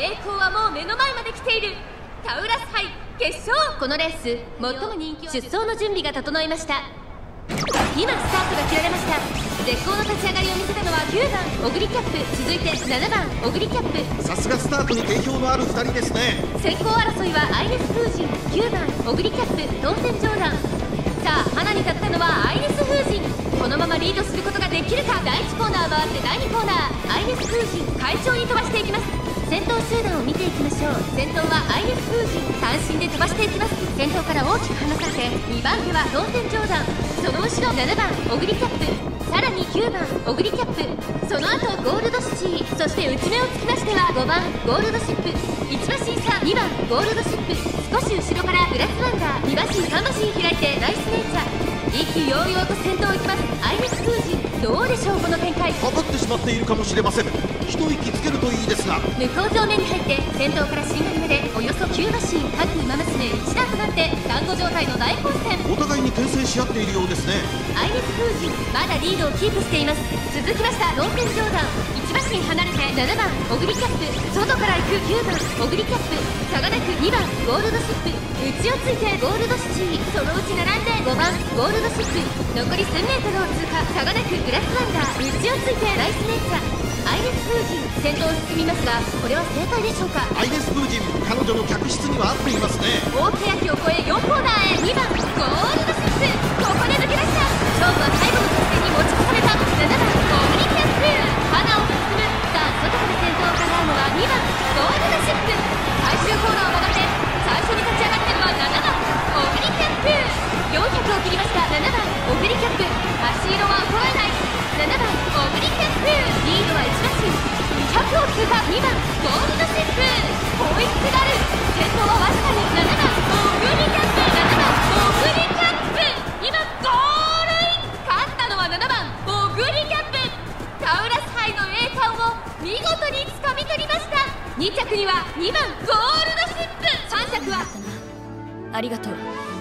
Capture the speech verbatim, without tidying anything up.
栄光はもう目の前まで来ている。タウラス杯決勝。このレース最も人気、出走の準備が整いました。今スタートが切られました。絶好の立ち上がりを見せたのはきゅうばんオグリキャップ、続いてななばんオグリキャップ。 さすがスタートに定評のあるふたりですね。 先行争いはアイネス・フージン、きゅうばんオグリキャップ、当選ジョーダン。さあ花に立ったのはアイネス・フージン。このままリードすることができるか。だいいちコーナー回ってだいにコーナー、アイネス・フージン快調に飛ばしていきます。先頭集団を見ていきましょう。先頭はアイネス・フージン、単身で飛ばしていきます。先頭から大きく離されてにばん手は当選ジョーダン、その後ろななばんオグリキャップ、さらにきゅうばんオグリキャップ、その後ゴールドシティ、そして内目をつきましてはごばんゴールドシップ、いち馬身差にばんゴールドシップ、少し後ろからグラスワンダー、に馬身さん馬身開いてナイスネイチャー、一気揚々と先頭を行きます。アイネス・フージン、どうでしょうこの展開。 かかってしまっているかもしれません。一息つけるといいですが。 向こう上面に入って先頭からしんがりまでおよそきゅう馬身、各馬娘いちだんとなって団子状態の大混戦。 お互いに牽制し合っているようですね。 アイネス・フージンまだリードをキープしています。続きました当選ジョーダン、いち馬身離れてななばんオグリキャップ、外から行くきゅうばんオグリキャップ、差がなくにばんゴールドシップ、内をついてゴールドシティ、そのうち並んでごばんゴールドシップ、残り数メートルを通過、差がなくグラスワンダー、内をついてナイスネイチャー。アイネス・フージン先頭を進みますが、これは正解でしょうか。 アイネス・フージン、彼女の客室には合っていますね。 大欅を越えよんコーナーへにばんゴールドシップ、ここで抜け出した。勝負は最後の直線に持ち越されたななばんオグリキャップ、花を進む。さあ外から先頭を伺うのはにばんゴールドシップ、最終コーナーを曲がって最初に立ち上がってるのはななばんオグリキャップ、よんひゃくを切りましたななばんオグリキャップ、足色は衰えないななばんオグリキャップ、リードはいち馬身、にひゃくを通過にばんゴールドシップ、追いすがる。先頭はわずかにななばんオグリキャップ、ななばんオグリキャップ、今ゴールイン。勝ったのはななばんオグリキャップ。タウラス杯の栄冠を見事につかみ取りました。に着にはにばんゴールドシップ、さん着はありがとう。